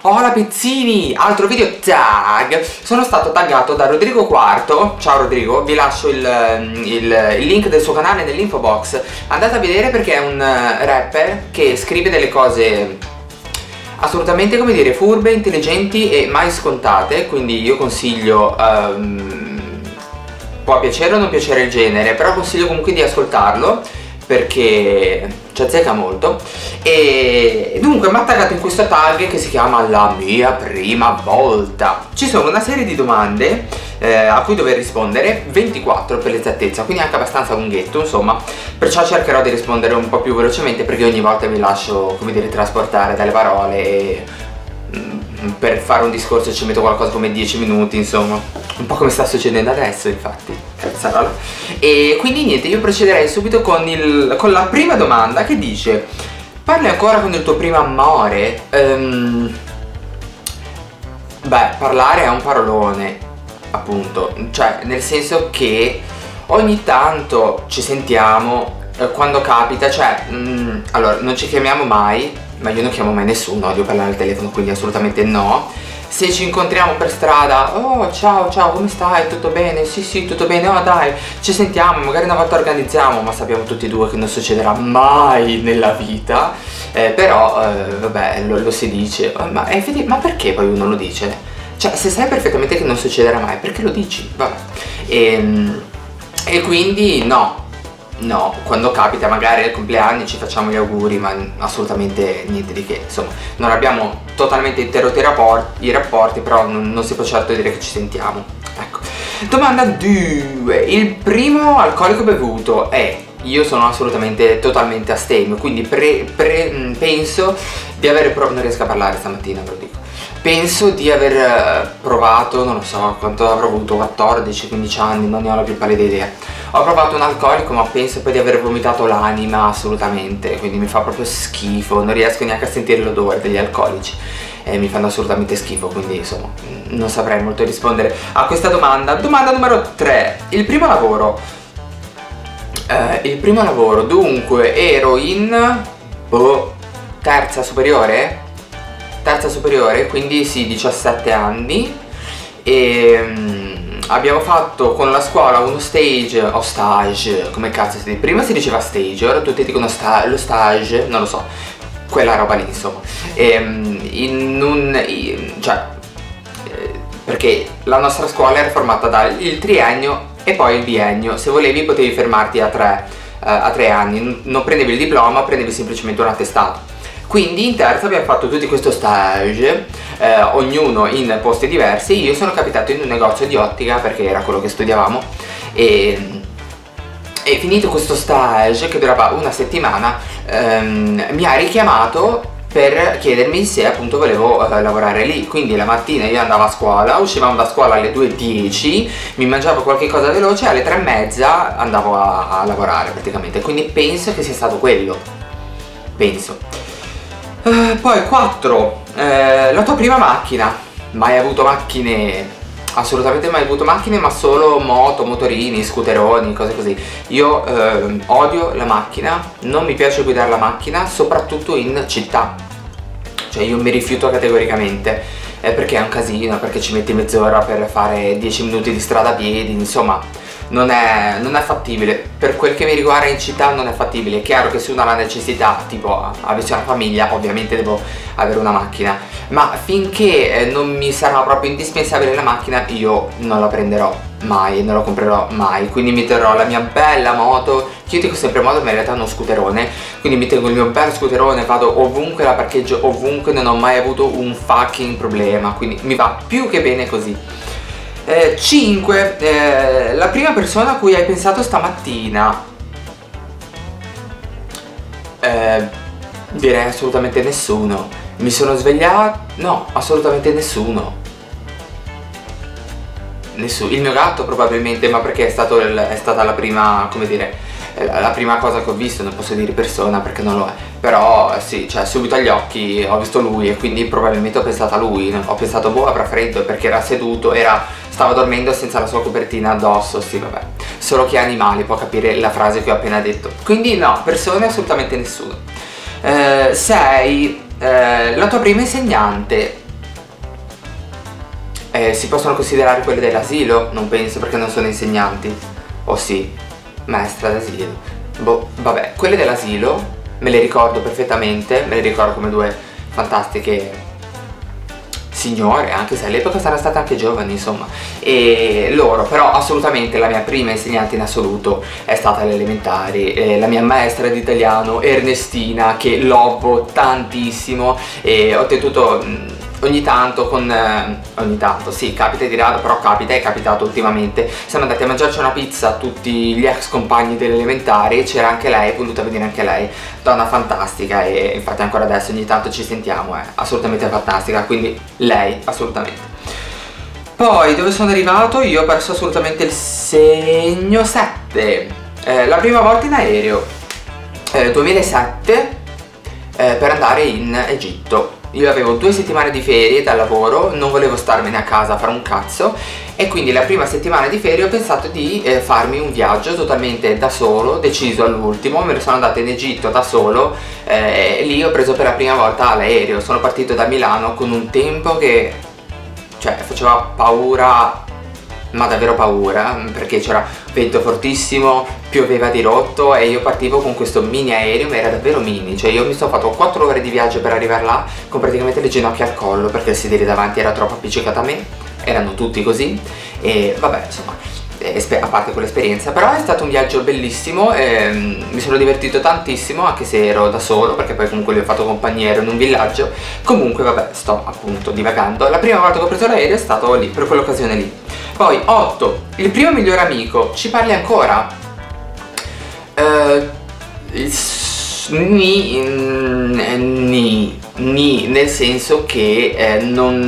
Hola Pezzini, altro video tag. Sono stato taggato da Rodrigo Quarto. Ciao Rodrigo, vi lascio il link del suo canale nell'info box. Andate a vedere perché è un rapper che scrive delle cose assolutamente, come dire, furbe, intelligenti e mai scontate. Quindi io consiglio, può piacere o non piacere il genere, però consiglio comunque di ascoltarlo perché ci azzecca molto. E dunque mi ha taggato in questo tag che si chiama La mia prima volta. Ci sono una serie di domande a cui dover rispondere, 24 per l'esattezza, quindi anche abbastanza lunghetto insomma, perciò cercherò di rispondere un po' più velocemente perché ogni volta mi lascio, come dire, trasportare dalle parole e per fare un discorso ci metto qualcosa come 10 minuti, insomma, un po' come sta succedendo adesso, infatti, cazzarola. E quindi niente, io procederei subito con la prima domanda che dice: parli ancora con il tuo primo amore? Beh, parlare è un parolone, appunto, cioè nel senso che ogni tanto ci sentiamo quando capita, cioè allora non ci chiamiamo mai, ma io non chiamo mai nessuno, odio parlare al telefono, quindi assolutamente no. Se ci incontriamo per strada, oh ciao ciao, come stai? Tutto bene? Sì sì, tutto bene, oh dai, ci sentiamo, magari una volta organizziamo, ma sappiamo tutti e due che non succederà mai nella vita, però vabbè, lo si dice, ma perché poi uno lo dice? Cioè, se sai perfettamente che non succederà mai, perché lo dici? Vabbè. E quindi no, quando capita magari al compleanno ci facciamo gli auguri, ma assolutamente niente di che, insomma, non abbiamo totalmente interrotto i rapporti, però non si può certo dire che ci sentiamo. Ecco. Domanda 2. Il primo alcolico bevuto è... Io sono assolutamente totalmente astemio, quindi penso di aver provato... Non riesco a parlare stamattina, ve lo dico. Penso di aver provato, non lo so quanto avrò avuto, 14-15 anni, non ne ho la più pallida idea. Ho provato un alcolico, ma penso poi di aver vomitato l'anima assolutamente, quindi mi fa proprio schifo, non riesco neanche a sentire l'odore degli alcolici. Mi fanno assolutamente schifo, quindi insomma non saprei molto rispondere a questa domanda. Domanda numero 3. Il primo lavoro. Dunque ero in terza superiore, quindi sì, 17 anni, e abbiamo fatto con la scuola uno stage, o stage, come cazzo si dice? Prima si diceva stage, ora tutti dicono lo stage, non lo so, quella roba lì insomma. Perché la nostra scuola era formata dal triennio e poi il biennio. Se volevi potevi fermarti a tre anni, non prendevi il diploma, prendevi semplicemente un attestato. Quindi in terza abbiamo fatto tutti questo stage, ognuno in posti diversi. Io sono capitato in un negozio di ottica perché era quello che studiavamo, e finito questo stage che durava una settimana, mi ha richiamato per chiedermi se appunto volevo lavorare lì. Quindi la mattina io andavo a scuola, uscivamo da scuola alle 2:10, mi mangiavo qualche cosa veloce, alle 3:30 andavo a lavorare praticamente. Quindi penso che sia stato quello, penso. Poi 4. La tua prima macchina. Mai avuto macchine? Assolutamente mai avuto macchine, ma solo moto, motorini, scooteroni, cose così. Io odio la macchina, non mi piace guidare la macchina, soprattutto in città. Cioè io mi rifiuto categoricamente, perché è un casino, perché ci metti mezz'ora per fare 10 minuti di strada a piedi, insomma non è fattibile. Per quel che mi riguarda in città non è fattibile. È chiaro che se uno ha la necessità, tipo avessi una famiglia, ovviamente devo avere una macchina, ma finché non mi sarà proprio indispensabile la macchina io non la prenderò mai e non la comprerò mai. Quindi mi terrò la mia bella moto, io dico sempre moto ma in realtà è uno scooterone, quindi mi tengo il mio bel scooterone, vado ovunque, la parcheggio ovunque, non ho mai avuto un fucking problema, quindi mi va più che bene così. 5. La prima persona a cui hai pensato stamattina? Direi assolutamente nessuno. Mi sono svegliato? No, assolutamente nessuno. Il mio gatto probabilmente, ma perché è stata la prima, come dire, la prima cosa che ho visto. Non posso dire persona perché non lo è, però sì, cioè subito agli occhi ho visto lui e quindi probabilmente ho pensato a lui. Ho pensato boh, avrà freddo, perché era seduto, stava dormendo senza la sua copertina addosso. Sì, vabbè, solo chi è animale può capire la frase che ho appena detto. Quindi no, persone assolutamente nessuno. 6. La tua prima insegnante. Si possono considerare quelle dell'asilo? Non penso, perché non sono insegnanti. O sì, maestra d'asilo. Boh, vabbè, quelle dell'asilo me le ricordo perfettamente, me le ricordo come due fantastiche signore, anche se all'epoca saranno state anche giovani, insomma. E loro, però assolutamente la mia prima insegnante in assoluto è stata alle elementari, la mia maestra di italiano Ernestina, che lovo tantissimo, e ho tenuto ogni tanto ogni tanto, sì, capita di rado, però capita, è capitato ultimamente, siamo andati a mangiarci una pizza tutti gli ex compagni delle elementari, c'era anche lei, è voluta venire anche lei, donna fantastica, e infatti ancora adesso ogni tanto ci sentiamo, è assolutamente fantastica, quindi lei assolutamente. Poi dove sono arrivato? Io ho perso assolutamente il segno. 7, la prima volta in aereo, 2007, per andare in Egitto. Io avevo 2 settimane di ferie dal lavoro, non volevo starmene a casa a fare un cazzo, e quindi la prima settimana di ferie ho pensato di farmi un viaggio totalmente da solo, deciso all'ultimo. Me ne sono andata in Egitto da solo, e lì ho preso per la prima volta l'aereo. Sono partito da Milano con un tempo che, cioè, faceva paura, ma davvero paura, perché c'era vento fortissimo, pioveva di rotto, e io partivo con questo mini aereo, ma era davvero mini, cioè io mi sono fatto 4 ore di viaggio per arrivare là con praticamente le ginocchia al collo, perché il sedere davanti era troppo appiccicato a me, erano tutti così, e vabbè, insomma, a parte quell'esperienza, però è stato un viaggio bellissimo, mi sono divertito tantissimo, anche se ero da solo, perché poi comunque gli ho fatto compagnia, ero in un villaggio. Comunque vabbè, sto appunto divagando. La prima volta che ho preso l'aereo è stato lì, per quell'occasione lì. Poi 8, il primo migliore amico, ci parli ancora? Nel senso che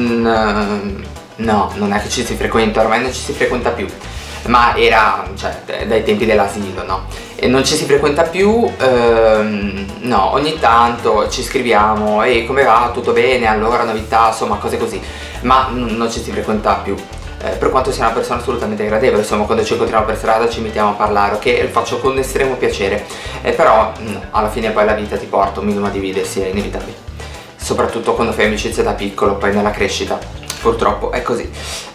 no, non è che ci si frequenta, ormai non ci si frequenta più, ma era, cioè, dai tempi dell'asilo, no? E non ci si frequenta più, no, ogni tanto ci scriviamo, ehi, come va, tutto bene, allora novità, insomma, cose così, ma non ci si frequenta più. Per quanto sia una persona assolutamente gradevole, insomma, quando ci incontriamo per strada ci mettiamo a parlare, ok? Lo faccio con estremo piacere, però alla fine poi la vita ti porta un minimo a dividersi, è inevitabile, soprattutto quando fai amicizia da piccolo, poi nella crescita, purtroppo è così.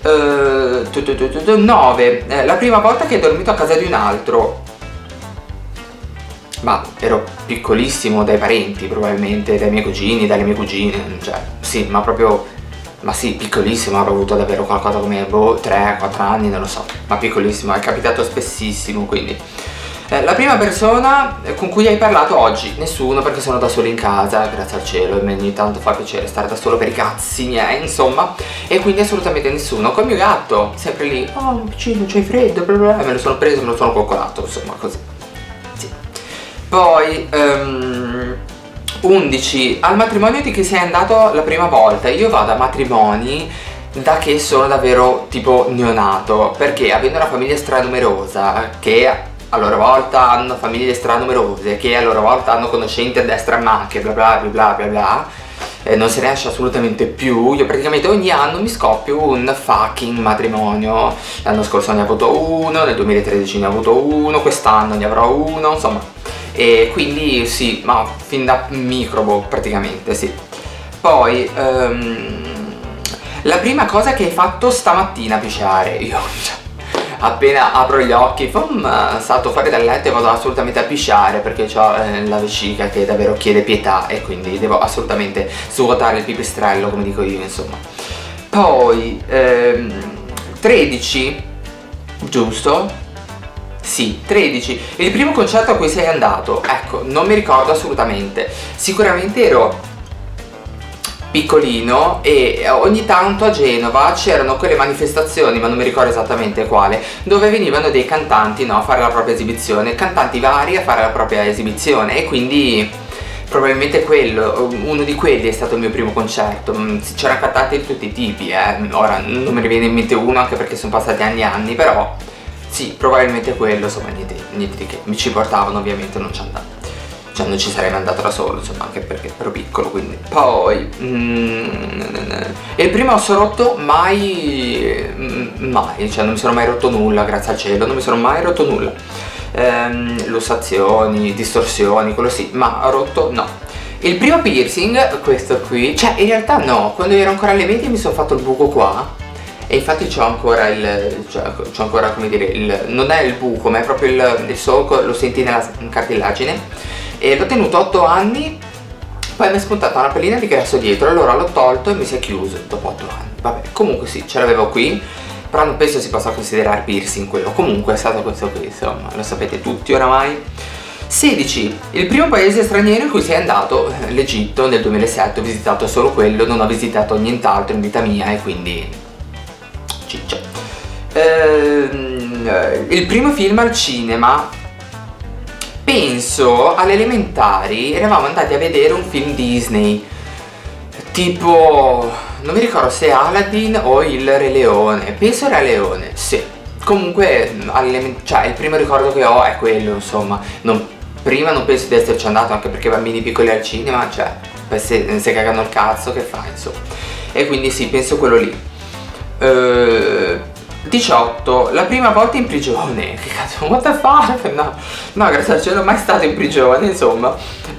9, la prima volta che hai dormito a casa di un altro. Ma ero piccolissimo, dai parenti probabilmente, dai miei cugini, dalle mie cugine, cioè sì, ma proprio, ma sì, piccolissimo, avrò avuto davvero qualcosa come 3-4 anni, non lo so, ma piccolissimo, è capitato spessissimo, quindi. La prima persona con cui hai parlato oggi? Nessuno, perché sono da solo in casa, grazie al cielo, e ogni tanto fa piacere stare da solo per i cazzi miei, insomma, e quindi assolutamente nessuno. Col mio gatto, sempre lì, oh vicino, c'hai freddo, bla bla, me lo sono preso, me lo sono coccolato, insomma, così. Sì. Poi 11, al matrimonio di chi sei andato la prima volta? Io vado a matrimoni da che sono davvero tipo neonato, perché avendo una famiglia stranumerosa, che a loro volta hanno famiglie stranumerose, che a loro volta hanno conoscenti a destra e a manche, bla bla bla bla bla, non se ne esce assolutamente più. Io praticamente ogni anno mi scoppio un fucking matrimonio. L'anno scorso ne ho avuto uno, nel 2013 ne ho avuto uno, quest'anno ne avrò uno, insomma. E quindi sì, ma fin da microbo praticamente, sì. Poi la prima cosa che hai fatto stamattina, pisciare. Io appena apro gli occhi, salto fuori dal letto e vado assolutamente a pisciare, perché ho la vescica che davvero chiede pietà, e quindi devo assolutamente svuotare il pipistrello, come dico io, insomma. Poi 13, giusto? Sì, 13. Il primo concerto a cui sei andato? Ecco, non mi ricordo assolutamente. Sicuramente ero piccolino, e ogni tanto a Genova c'erano quelle manifestazioni, ma non mi ricordo esattamente quale, dove venivano dei cantanti, no, a fare la propria esibizione, cantanti vari a fare la propria esibizione, e quindi probabilmente uno di quelli è stato il mio primo concerto. C'erano cantanti di tutti i tipi, ora non me ne viene in mente uno, anche perché sono passati anni e anni, però sì, probabilmente quello, insomma, niente di che. Mi ci portavano, ovviamente non ci andavo, cioè non ci sarei mai andato da solo, insomma, anche perché ero piccolo, quindi. Poi e il primo osso rotto? Mai, cioè non mi sono mai rotto nulla, grazie al cielo, non mi sono mai rotto nulla. Lussazioni, distorsioni, quello sì, ma rotto no. Il primo piercing, questo qui, cioè in realtà no, quando ero ancora alle medie mi sono fatto il buco qua, e infatti c'ho ancora c'ho ancora, come dire, non è il buco, ma è proprio il solco, lo senti nella cartilagine, e l'ho tenuto 8 anni, poi mi è spuntata una pellina di grasso dietro, allora l'ho tolto e mi si è chiuso dopo 8 anni. Vabbè, comunque sì, ce l'avevo qui, però non penso si possa considerare piercing quello, comunque è stato questo qui, insomma, lo sapete tutti oramai. 16. Il primo paese straniero in cui sei andato, l'Egitto, nel 2007, ho visitato solo quello, non ho visitato nient'altro in vita mia e quindi ciccia. Il primo film al cinema, penso alle elementari, eravamo andati a vedere un film Disney, tipo, non mi ricordo se Aladdin o il Re Leone, penso Re Leone, sì. Comunque, cioè, il primo ricordo che ho è quello, insomma. Prima non penso di esserci andato, anche perché bambini piccoli al cinema, cioè, se cagano il cazzo, che fai, insomma. E quindi sì, penso quello lì. 18. La prima volta in prigione. Che cazzo, what the fuck? No, grazie al cielo, mai stato in prigione, insomma.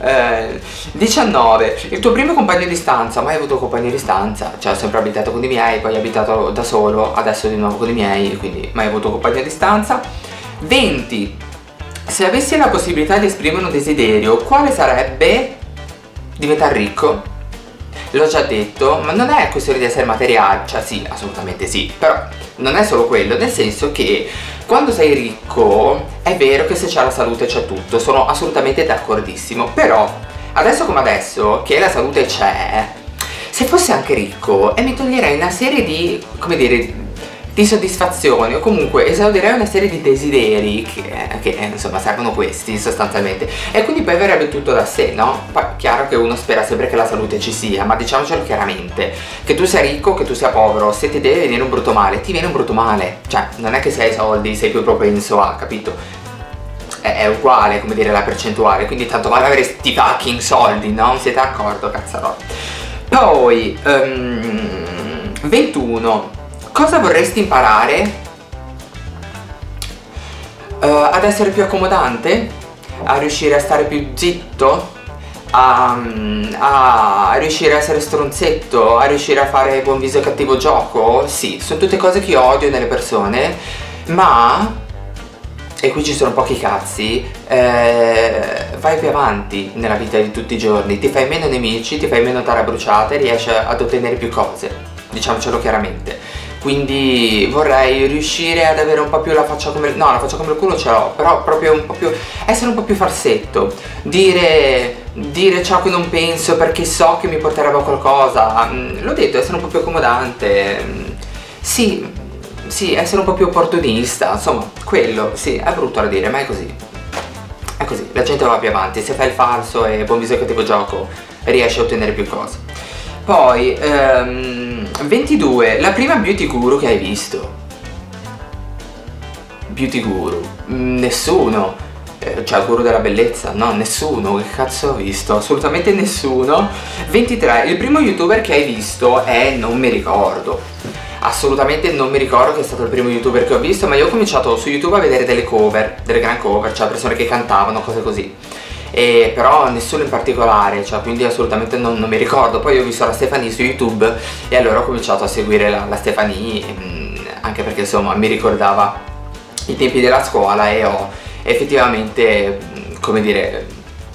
19. Il tuo primo compagno di stanza. Mai avuto compagno di stanza. Cioè, ho sempre abitato con i miei, poi ho abitato da solo, adesso di nuovo con i miei, quindi mai avuto compagno di stanza. 20. Se avessi la possibilità di esprimere un desiderio, quale sarebbe? Diventare ricco? L'ho già detto, ma non è questione di essere materiale, cioè sì, assolutamente sì, però non è solo quello, nel senso che quando sei ricco è vero che se c'è la salute c'è tutto, sono assolutamente d'accordissimo, però adesso come adesso che la salute c'è, se fossi anche ricco mi toglierei una serie di, come dire, di soddisfazioni, o comunque esaudirei una serie di desideri che insomma servono questi sostanzialmente, e quindi poi verrebbe tutto da sé, no? Poi chiaro che uno spera sempre che la salute ci sia, ma diciamocelo chiaramente, che tu sia ricco, che tu sia povero, se ti deve venire un brutto male, ti viene un brutto male, cioè non è che se hai soldi sei più propenso a, capito? È uguale, come dire, la percentuale, quindi tanto vale avere sti fucking soldi, no? Siete d'accordo, cazzarò? Poi 21. Cosa vorresti imparare? Ad essere più accomodante? A riuscire a stare più zitto? A riuscire a essere stronzetto? A riuscire a fare buon viso e cattivo gioco? Sì, sono tutte cose che io odio nelle persone, ma, e qui ci sono pochi cazzi, vai più avanti nella vita di tutti i giorni, ti fai meno nemici, ti fai meno tare bruciate, riesci ad ottenere più cose, diciamocelo chiaramente. Quindi vorrei riuscire ad avere un po' più la faccia come no, la faccia come il culo ce l'ho, però proprio un po' più, essere un po' più farsetto, dire ciò che non penso perché so che mi porterebbe a qualcosa. L'ho detto, essere un po' più accomodante, sì, essere un po' più opportunista, insomma, quello, sì, è brutto da dire, ma è così. È così, la gente va più avanti, se fai il falso e buon viso e cattivo gioco riesci a ottenere più cose. Poi 22. La prima beauty guru che hai visto? Beauty guru? Nessuno. Cioè guru della bellezza? No, nessuno. Che cazzo ho visto? Assolutamente nessuno. 23. Il primo youtuber che hai visto è non mi ricordo. Assolutamente non mi ricordo che è stato il primo youtuber che ho visto, ma io ho cominciato su YouTube a vedere delle cover, delle gran cover, cioè persone che cantavano, cose così. Però nessuno in particolare, cioè quindi assolutamente non mi ricordo. Poi ho visto la Stephanie su YouTube e allora ho cominciato a seguire la Stephanie, anche perché insomma mi ricordava i tempi della scuola e ho effettivamente, come dire,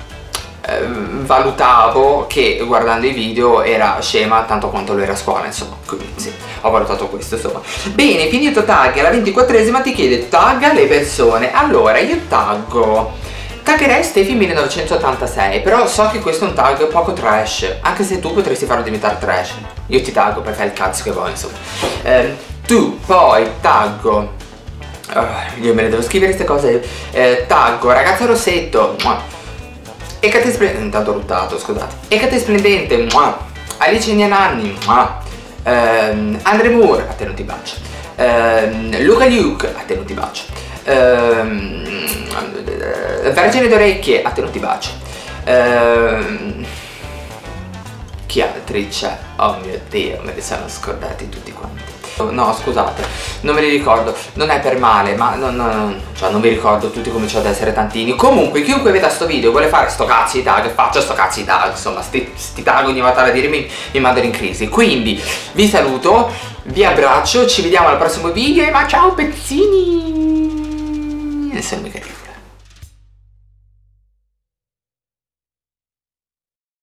valutavo che guardando i video era scema tanto quanto lo era a scuola, insomma, quindi sì, ho valutato questo, insomma. Bene, finito tag, alla 24esima ti chiede tagga le persone. Allora io taggerei Stefi 1986, però so che questo è un tag poco trash, anche se tu potresti farlo diventare trash. Io ti taggo perché fai il cazzo che vuoi, insomma. Tu poi taggo, io me ne devo scrivere queste cose, taggo ragazza Rossetto, Ecate Splendente, intanto ho ruttato, scusate, Ecate Splendente, Alice Niananni, Andre Moore, a te non ti bacio, Luca Luke, a te non ti bacio, Vergine d'orecchie, a te non ti bacio, chi altri c'è? Oh mio Dio, me li sono scordati tutti quanti. No, scusate, non me li ricordo, non è per male, ma cioè non vi ricordo tutti, cominciano ad essere tantini. Comunque, chiunque veda sto video e vuole fare sto cazzo di tag, faccia sto cazzo di tag, insomma, sti tag ogni volta da dirmi mi mandano in crisi. Quindi, vi saluto, vi abbraccio, ci vediamo al prossimo video e ma ciao pezzini!